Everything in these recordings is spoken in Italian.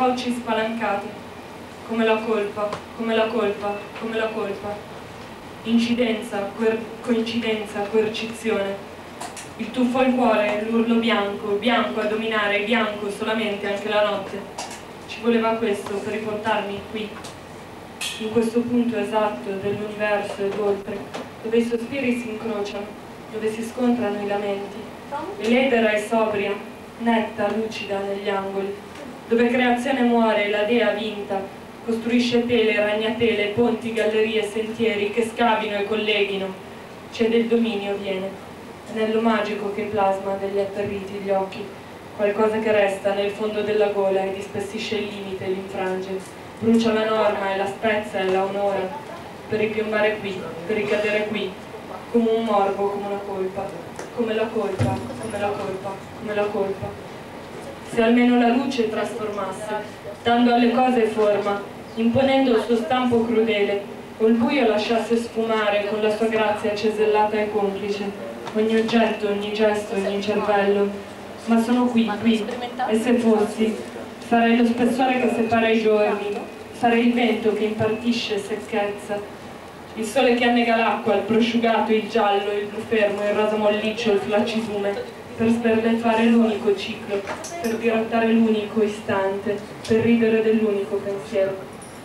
fauci spalancate, come la colpa, come la colpa, come la colpa. Incidenza, coincidenza, coercizione. Il tuffo al cuore, l'urlo bianco, bianco a dominare, bianco solamente anche la notte. Ci voleva questo per riportarmi qui, in questo punto esatto dell'universo ed oltre, dove i sospiri si incrociano, dove si scontrano i lamenti. E l'edera è sobria, netta, lucida negli angoli, dove creazione muore e la dea vinta costruisce tele, ragnatele, ponti, gallerie, sentieri che scavino e colleghino. C'è del dominio viene. Anello magico che plasma degli atterriti gli occhi, qualcosa che resta nel fondo della gola e dispessisce il limite e l'infrange, brucia la norma e la spezza e la onora, per ripiombare qui, per ricadere qui, come un morbo, come una colpa, come la colpa, come la colpa, come la colpa. Se almeno la luce trasformasse, dando alle cose forma, imponendo il suo stampo crudele, o il buio lasciasse sfumare con la sua grazia cesellata e complice, ogni oggetto, ogni gesto, ogni cervello. Ma sono qui, e se fossi, sarei lo spessore che separa i giorni, sarei il vento che impartisce secchezza, il sole che annega l'acqua, il prosciugato, il giallo, il blu fermo, il raso molliccio, il flaccidume, per sberleffare l'unico ciclo, per dirottare l'unico istante, per ridere dell'unico pensiero.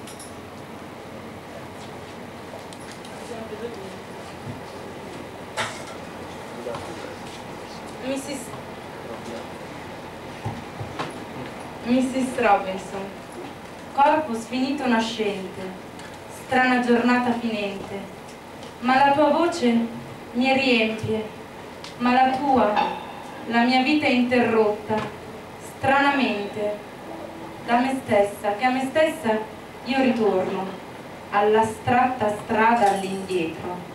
Mrs. Robinson, corpo sfinito nascente, strana giornata finente, ma la tua voce mi riempie, ma la tua, la mia vita è interrotta, stranamente, da me stessa, che a me stessa io ritorno, all'astratta strada all'indietro.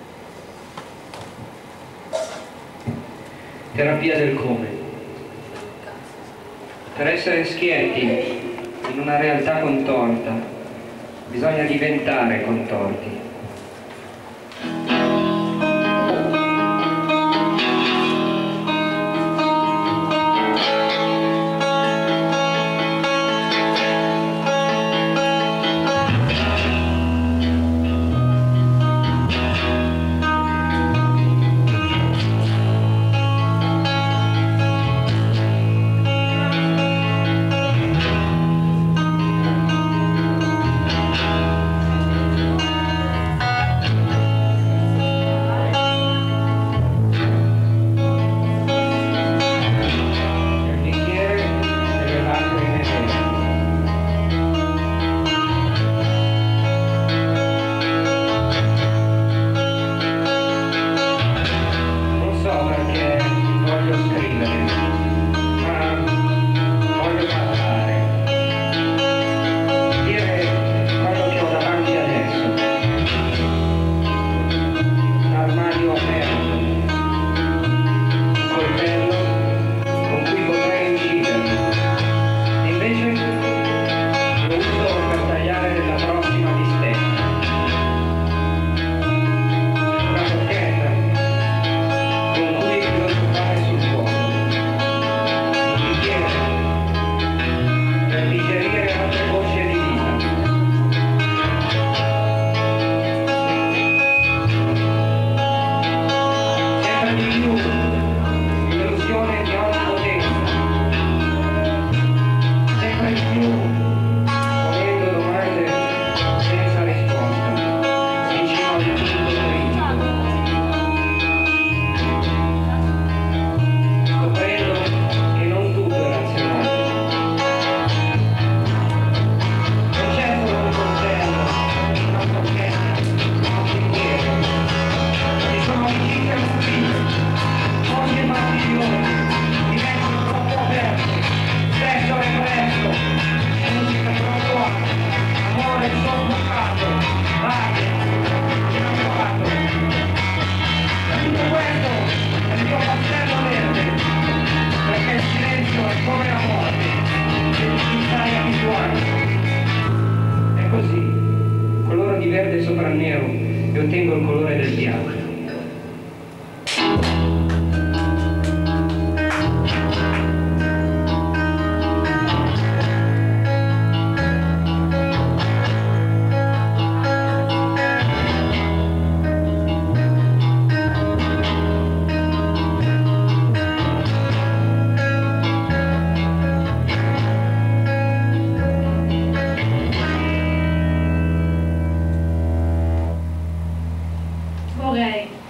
Terapia del come. Per essere schietti in una realtà contorta, bisogna diventare contorti.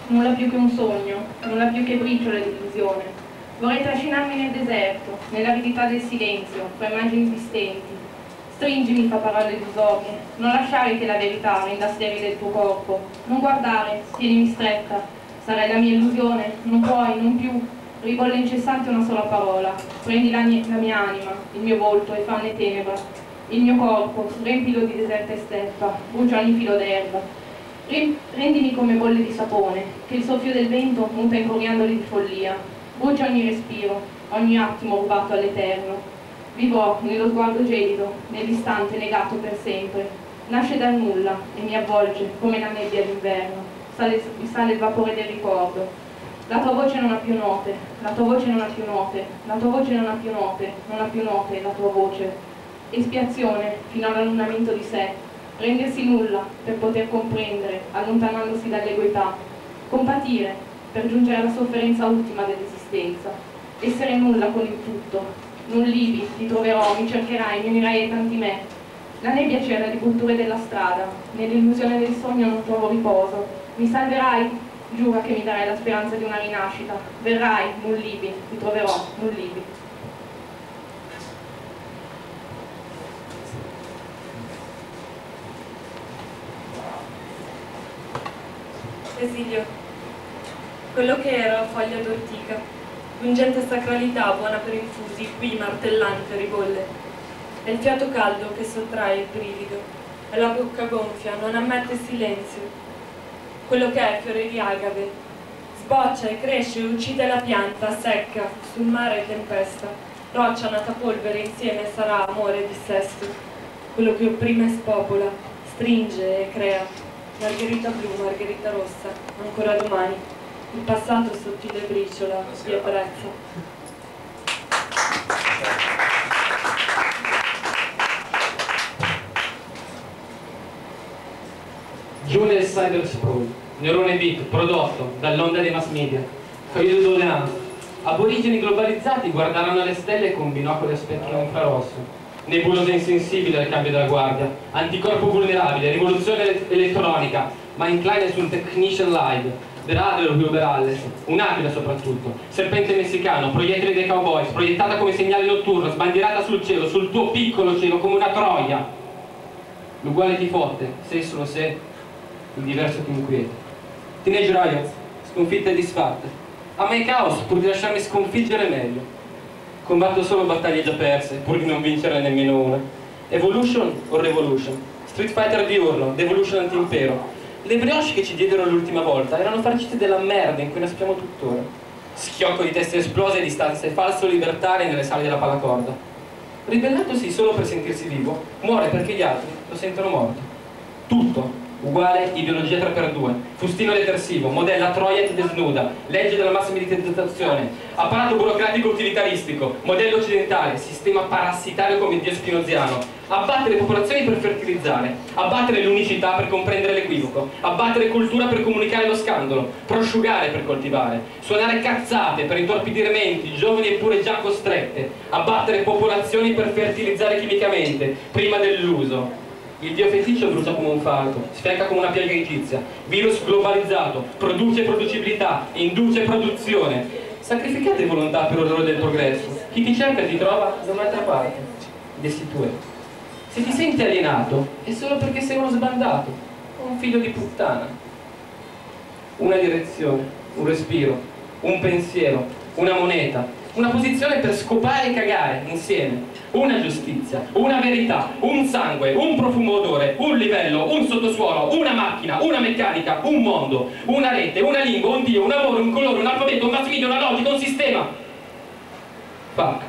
nulla più che un sogno, nulla più che briciole di illusione. Vorrei trascinarmi nel deserto, nell'aridità del silenzio, fra immagini esistenti. Stringimi, fa parole illusorie, non lasciare che la verità renda sterile il tuo corpo. Non guardare, tienimi stretta, sarai la mia illusione, non puoi, non più. Ribolle incessante una sola parola, prendi la mia anima, il mio volto e fanne tenebra. Il mio corpo, riempilo di deserta e steppa, brucia ogni filo d'erba. Rendimi come bolle di sapone, che il soffio del vento muta in coriandoli di follia. Brucia ogni respiro, ogni attimo rubato all'eterno. Vivrò nello sguardo gelido, nell'istante negato per sempre. Nasce dal nulla e mi avvolge come la nebbia d'inverno. Sale il vapore del ricordo. La tua voce non ha più note, la tua voce non ha più note, la tua voce non ha più note, non ha più note la tua voce. Espiazione fino all'annullamento di sé, rendersi nulla per poter comprendere, allontanandosi dall'egoità. Compatire per giungere alla sofferenza ultima dell'esistenza. Essere nulla con il tutto. Nullivi, ti troverò, mi cercherai, mi unirai ai tanti me. La nebbia c'era di culture della strada, nell'illusione del sogno non trovo riposo. Mi salverai? Giura che mi darai la speranza di una rinascita. Verrai, nullivi, ti troverò, nullivi. Esilio, quello che era foglia d'ortica, pungente sacralità buona per infusi, qui martellante ribolle. È il fiato caldo che sottrae il brivido, è la bocca gonfia, non ammette silenzio. Quello che è fiore di agave, sboccia e cresce, uccide la pianta, secca, sul mare tempesta, roccia nata polvere insieme sarà amore dissesto. Quello che opprime e spopola, stringe e crea, margherita blu, margherita rossa, ancora domani, il passato sottile briciola di ebbrezza. Julius Cyber Sprawl, neurone bit prodotto dall'onda dei mass media. Periodo doleanza. Aborigeni globalizzati guardarono le stelle con binocoli a spettro infrarosso. Nebulosa insensibile al cambio della guardia. Anticorpo vulnerabile, rivoluzione elettronica, ma incline su un technician live. Radler über alles, un'aquila soprattutto, serpente messicano, proiettile dei cowboys, proiettata come segnale notturno, sbandierata sul cielo, sul tuo piccolo cielo come una troia. L'uguale ti fotte, se solo se, il diverso ti inquieta. Teenage Riot, sconfitte e disfatte. A me caos, pur di lasciarmi sconfiggere meglio. Combatto solo battaglie già perse, pur di non vincerne nemmeno una. Evolution o Revolution? Street Fighter di urlo, Devolution anti-impero. Le brioche che ci diedero l'ultima volta erano farcite della merda in cui naspiamo tuttora. Schiocco di teste esplose di stanze falso libertarie nelle sale della palacorda. Ribellatosi solo per sentirsi vivo, muore perché gli altri lo sentono morto. Tutto uguale ideologia 3x2, fustino detersivo, modella Troia desnuda, legge della massimizzazione, apparato burocratico utilitaristico, modello occidentale, sistema parassitario come Dio spinoziano, abbattere popolazioni per fertilizzare, abbattere l'unicità per comprendere l'equivoco, abbattere cultura per comunicare lo scandalo, prosciugare per coltivare, suonare cazzate per intorpidire menti, giovani eppure già costrette, abbattere popolazioni per fertilizzare chimicamente, prima dell'uso. Il dio feticcio brucia come un falco, sfiacca come una piaga egizia, virus globalizzato, produce producibilità, induce produzione. Sacrificate volontà per orrore del progresso. Chi ti cerca ti trova da un'altra parte. Destitue. Se ti senti alienato è solo perché sei uno sbandato, un figlio di puttana. Una direzione, un respiro, un pensiero, una moneta, una posizione per scopare e cagare insieme. Una giustizia, una verità, un sangue, un profumo odore, un livello, un sottosuolo, una macchina, una meccanica, un mondo, una rete, una lingua, un dio, un amore, un colore, un alfabeto, un mass media, una logica, un sistema. Fuck.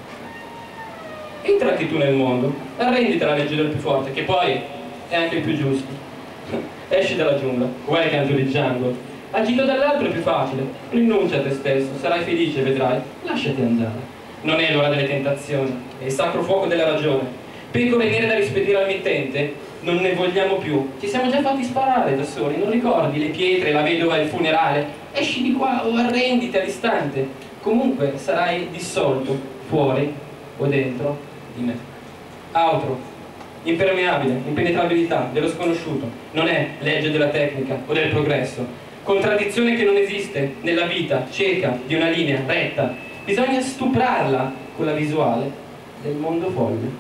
Entra anche tu nel mondo, arrenditi alla legge del più forte, che poi è anche il più giusto. Esci dalla giungla, welcome to the jungle. Agito dall'altro è più facile, rinuncia a te stesso, sarai felice, vedrai, lasciati andare. Non è l'ora delle tentazioni, è il sacro fuoco della ragione. Pecore nere da rispedire al mittente, non ne vogliamo più. Ci siamo già fatti sparare da soli, non ricordi le pietre, la vedova e il funerale? Esci di qua o arrenditi all'istante. Comunque sarai dissolto, fuori o dentro di me. Altro, impermeabile, impenetrabilità dello sconosciuto. Non è legge della tecnica o del progresso. contraddizione che non esiste nella vita cieca di una linea retta. Bisogna stuprarla con la visuale del mondo folle.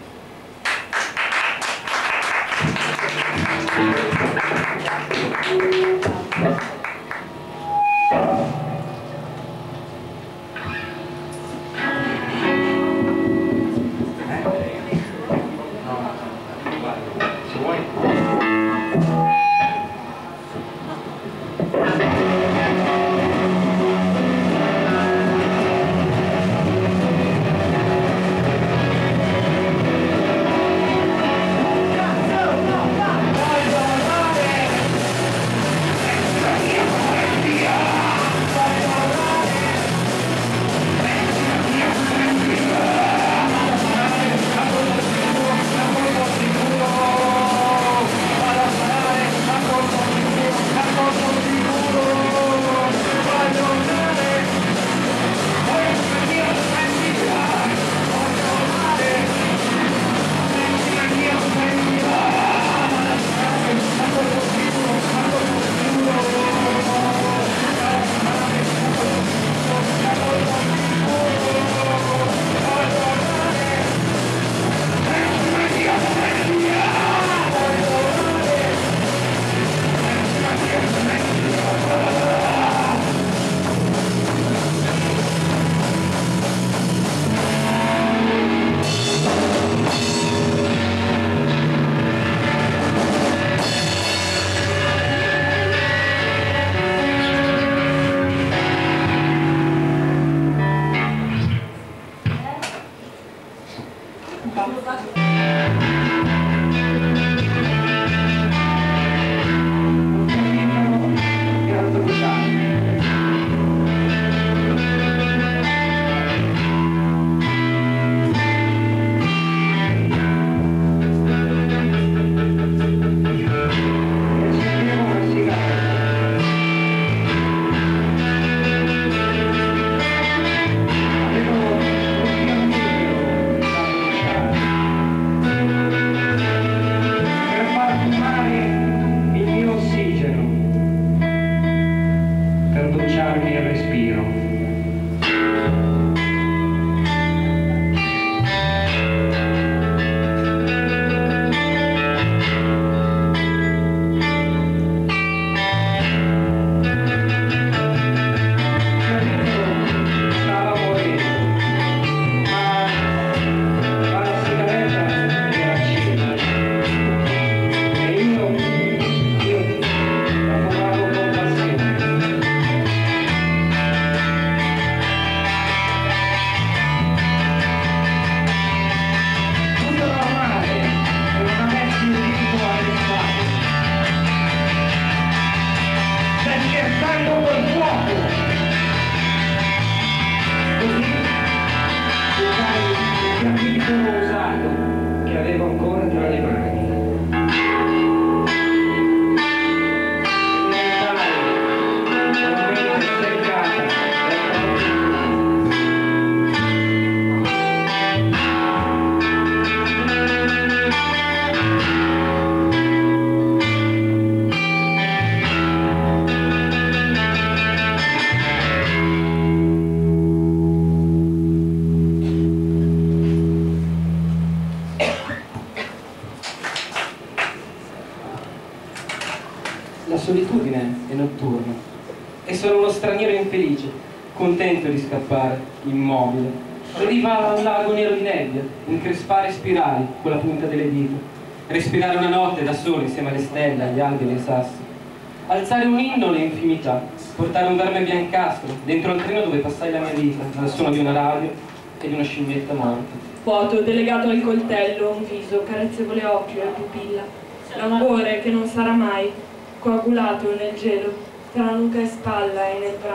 La solitudine è notturna e sono uno straniero infelice, contento di scappare, immobile. Arriva a un lago nero di nebbia, increspare spirali con la punta delle dita, respirare una notte da solo insieme alle stelle, agli alberi e ai sassi, alzare un inno alle infimità, portare un verme biancastro dentro al treno dove passai la mia vita, al suono di una radio e di una scimmietta morta. Vuoto, delegato al coltello, un viso, carezzevole occhio e pupilla, languore che non sarà mai, coagulato nel gelo, tra nuca e spalla e nel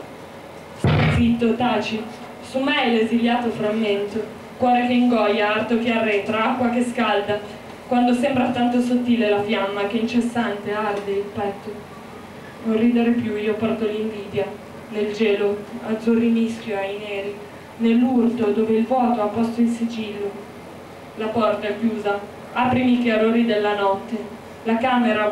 braccio. Zitto, taci, su me è l'esiliato frammento, cuore che ingoia, arto che arretra, acqua che scalda, quando sembra tanto sottile la fiamma che incessante arde il petto. Non ridere più, io porto l'invidia, nel gelo, azzurri mischio ai neri, nell'urto dove il vuoto ha posto il sigillo. La porta è chiusa, aprimi i chiarori della notte, la camera